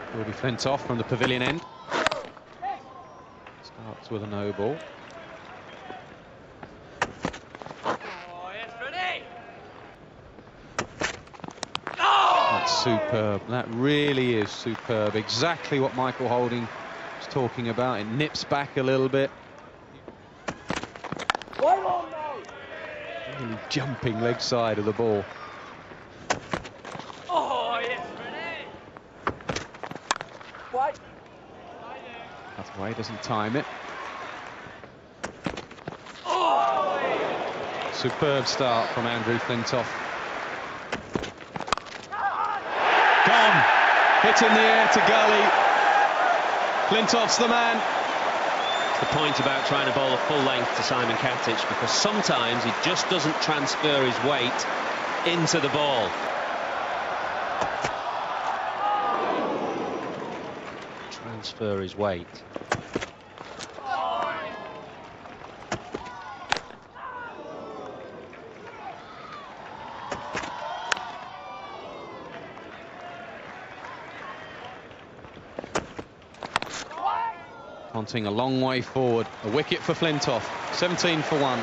Will be Flintoff from the pavilion end. Starts with a no ball. Oh, yes, Freddie! That's superb. That really is superb. Exactly what Michael Holding was talking about. It nips back a little bit. Really jumping leg side of the ball. Oh, yes, Freddie! What? Hathaway doesn't time it. Oh! Superb start from Andrew Flintoff. Gone. Hit in the air to gully. Flintoff's the man. The point about trying to bowl a full length to Simon Katic, because sometimes he just doesn't transfer his weight into the ball. Transfer his weight. Ponting a long way forward. A wicket for Flintoff. 17 for 1.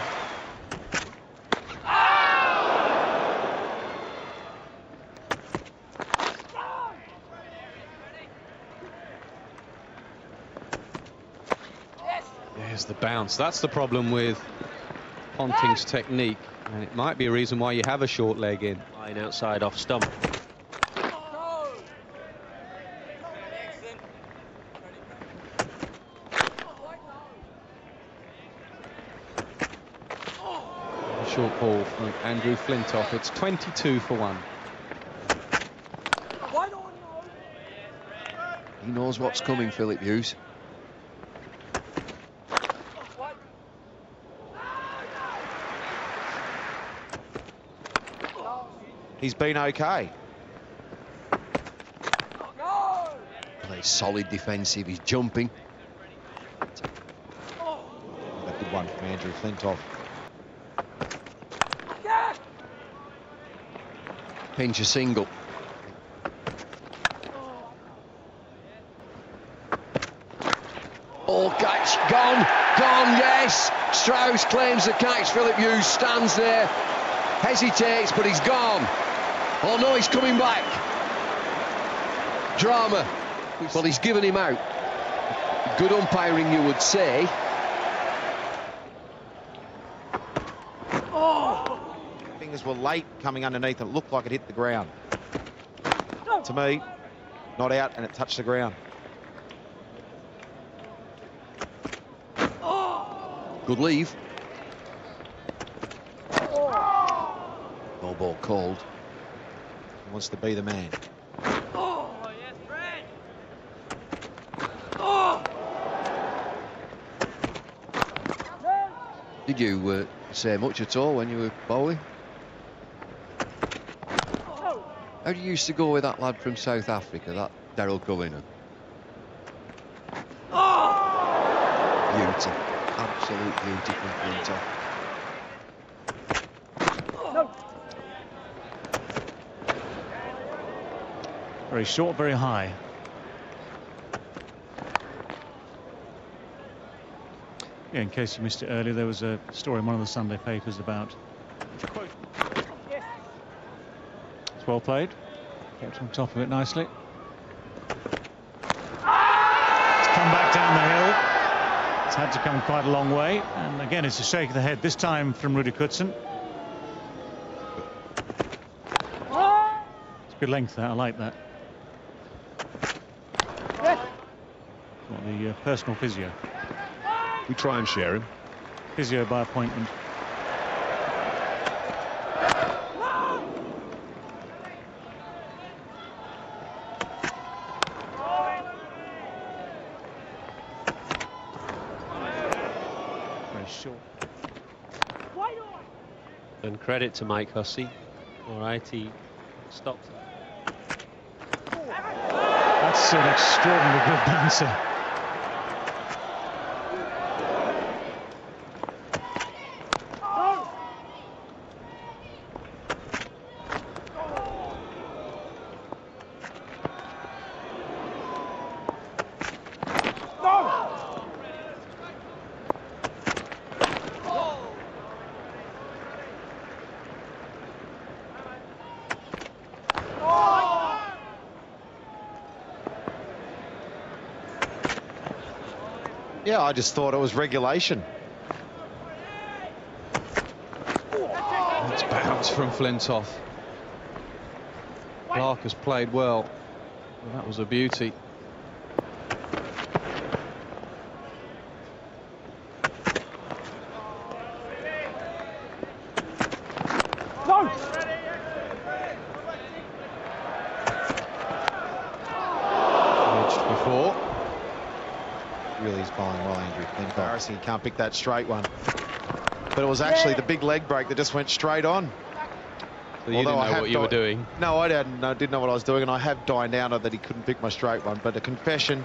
There's the bounce. That's the problem with Ponting's technique, and it might be a reason why you have a short leg in. Line outside off stump. Short ball from Andrew Flintoff. It's 22 for 1. He knows what's coming, Philip Hughes. He's been okay. Plays solid defensive, he's jumping. A good one from Andrew Flintoff. Pinch a single. Oh, catch, gone, yes. Strauss claims the catch. Philip Hughes stands there, hesitates, but he's gone. Oh no, he's coming back. Drama. Well, he's given him out. Good umpiring, you would say. Fingers were late coming underneath and it looked like it hit the ground. To me, not out, and it touched the ground. Good leave. No ball called. He wants to be the man. Oh, yes, Fred! Did you say much at all when you were bowling? How do you used to go with that lad from South Africa, that Daryl Cullinan? Beauty. Absolute beauty from Flintoff. Very short, very high. Yeah, in case you missed it earlier, there was a story in one of the Sunday papers about... It's well played. Kept on top of it nicely. It's come back down the hill. It's had to come quite a long way. And again, it's a shake of the head, this time from Rudy Kudson. It's good length there, I like that. Got the personal physio. We try and share him. Physio by appointment. Very short. And credit to Mike Hussey. All right, he stopped it. That's an extraordinarily good bouncer. Yeah, I just thought it was regulation. That's bounce from Flintoff. Clark has played well. Well, that was a beauty. Edged before. Really is bowling well, Andrew. Embarrassing, he can't pick that straight one. But it was actually the big leg break that just went straight on. So you didn't know what you were doing? No, I didn't know what I was doing, and I have dined out that he couldn't pick my straight one. But a confession.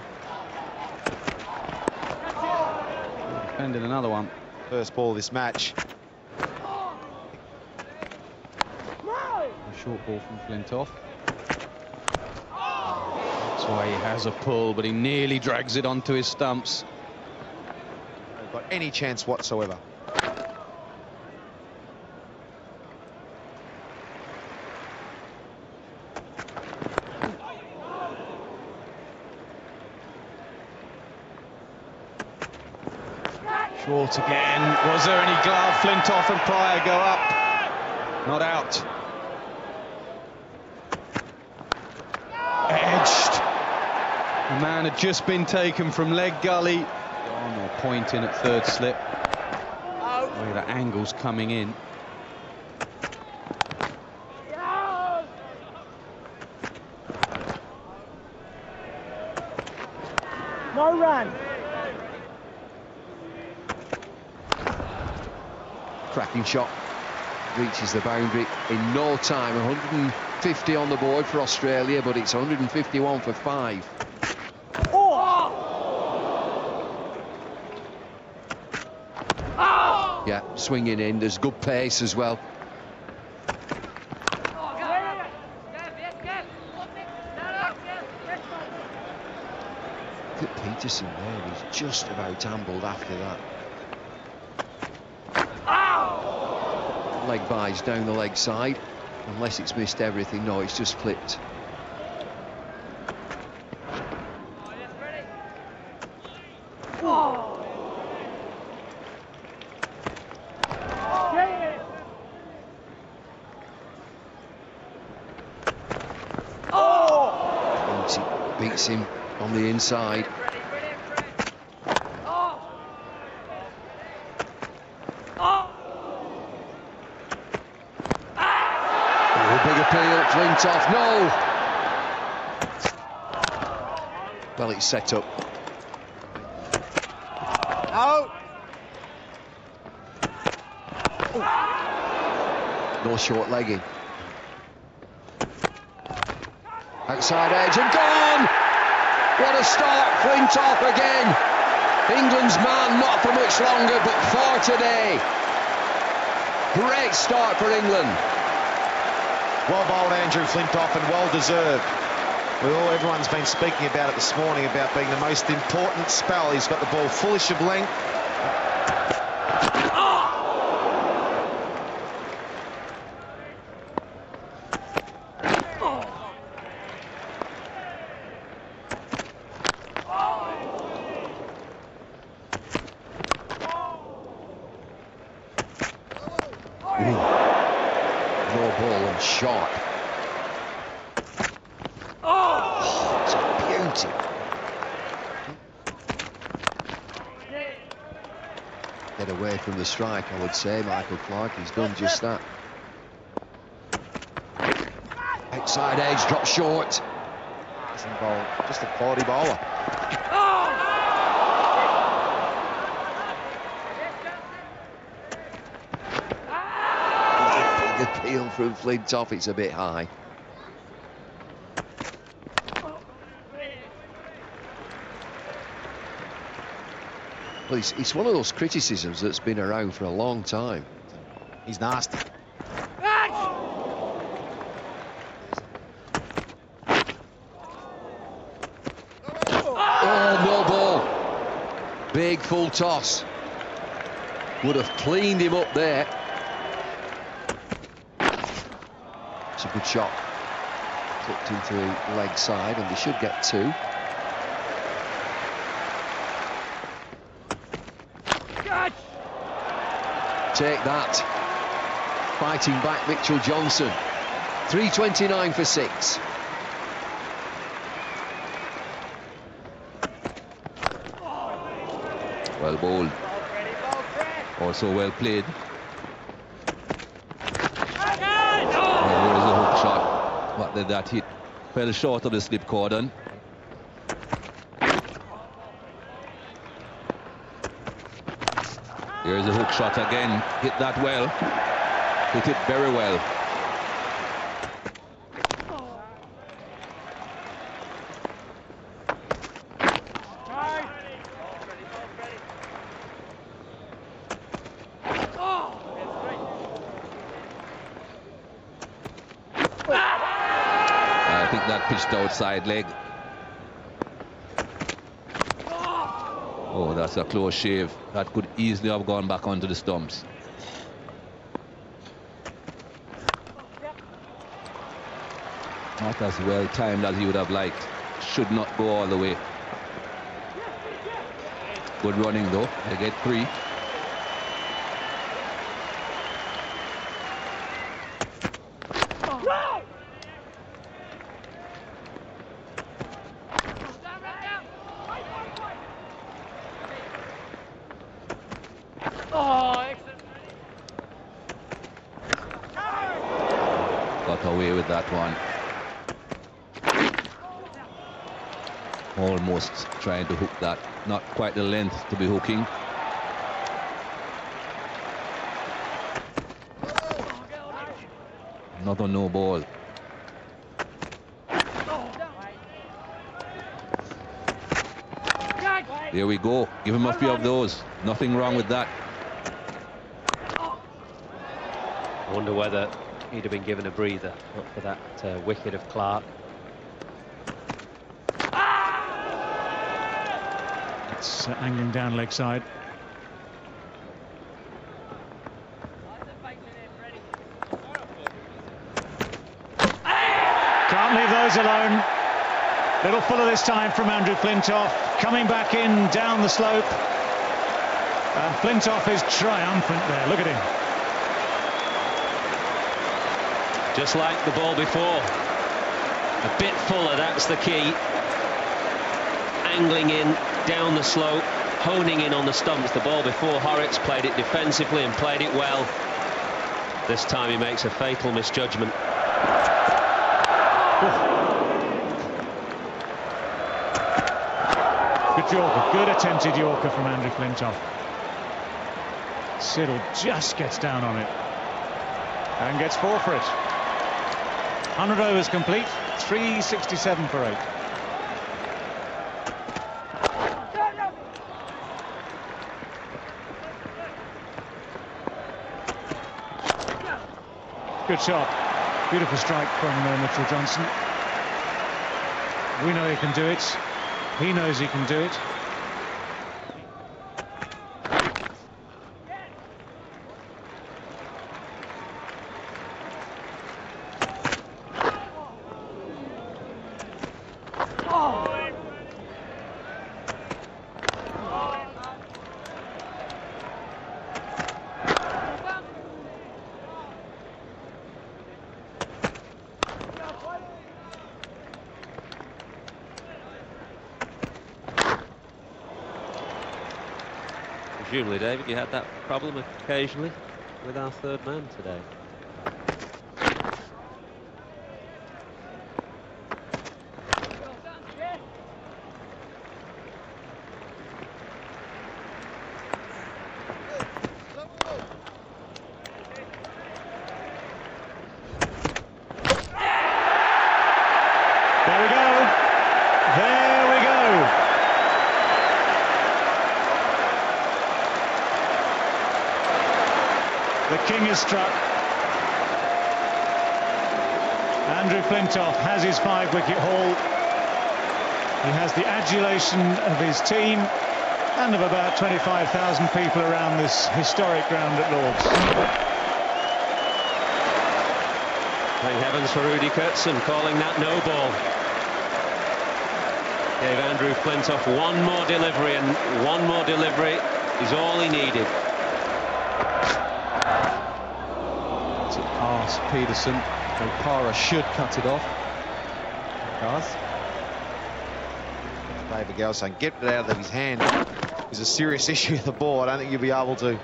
Defended another one. First ball of this match. A short ball from Flintoff. That's why he has a pull, but he nearly drags it onto his stumps. Not got any chance whatsoever. Short again. Was there any glove? Flintoff and Pryor go up. Not out. Edged. The man had just been taken from leg gully. Gone or point in at third slip. Where the angle's coming in. No run. Cracking shot, reaches the boundary in no time. 150 on the board for Australia, but it's 151 for 5. Yeah, swinging in, there's good pace as well. Look at Peterson there, he's just about ambled after that. Leg buys down the leg side, unless it's missed everything. No, it's just clipped. Beats him on the inside. Big appeal, Flintoff, no! Well, it's set up. No short legging. Outside edge and gone! What a start, Flintoff again. England's man, not for much longer, but for today. Great start for England. Well bowled, Andrew Flintoff, and well deserved. Everyone's been speaking about it this morning, about being the most important spell. He's got the ball fullish of length. No ball and sharp. Oh, it's a beauty. Get away from the strike, I would say, Michael Clark. He's done just that. Outside edge, drop short. Just a quality bowler. Big appeal from Flintoff, it's a bit high. Well, it's one of those criticisms that's been around for a long time. He's nasty. Oh, no ball. Big full toss. Would have cleaned him up there. It's a good shot. Tucked into the leg side, and they should get 2. take that. Fighting back Mitchell Johnson. 3:29 for 6. Well bowled. Also well played. Oh, there's a hook shot. What did that hit? Fell short of the slip cordon. Here's a hook shot again. Hit that well. Hit it very well. I think that pitched outside leg. Oh, that's a close shave. That could easily have gone back onto the stumps. Not as well timed as he would have liked. Should not go all the way. Good running though. They get 3. Got away with that one. Almost trying to hook that. Not quite the length to be hooking. Not a no ball. There we go. Give him a few of those. Nothing wrong with that. I wonder whether he'd have been given a breather for that wicket of Clark. It's angling down leg side. Can't leave those alone. Little fuller this time from Andrew Flintoff. Coming back in down the slope. And Flintoff is triumphant there. Look at him. Just like the ball before. A bit fuller, that's the key. Angling in, down the slope, honing in on the stumps. The ball before, Horrocks played it defensively and played it well. This time he makes a fatal misjudgment. Good Yorker, good attempted Yorker from Andrew Flintoff. Siddle just gets down on it and gets 4 for it. 100 overs complete, 367 for 8. Good shot. Beautiful strike from Mitchell Johnson. We know he can do it. He knows he can do it. Presumably, David, you had that problem occasionally with our third man today. There we go. There we go. The king is struck. Andrew Flintoff has his 5-wicket haul. He has the adulation of his team and of about 25,000 people around this historic ground at Lord's. Thank heavens for Rudy Kurtzen calling that no ball. Gave Andrew Flintoff one more delivery, and one more delivery is all he needed. Peterson. O'Para should cut it off. Does. David Gale saying get it out of his hand is a serious issue with the ball. I don't think you'll be able to.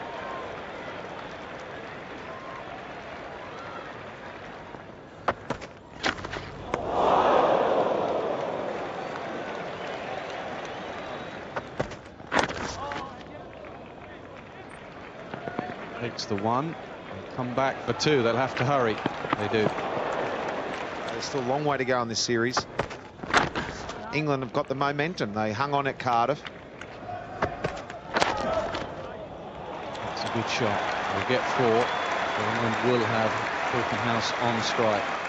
Takes the one. Come back for two. They'll have to hurry. They do. There's still a long way to go in this series. England have got the momentum. They hung on at Cardiff. That's a good shot. We'll get four. But England will have Falcon House on strike.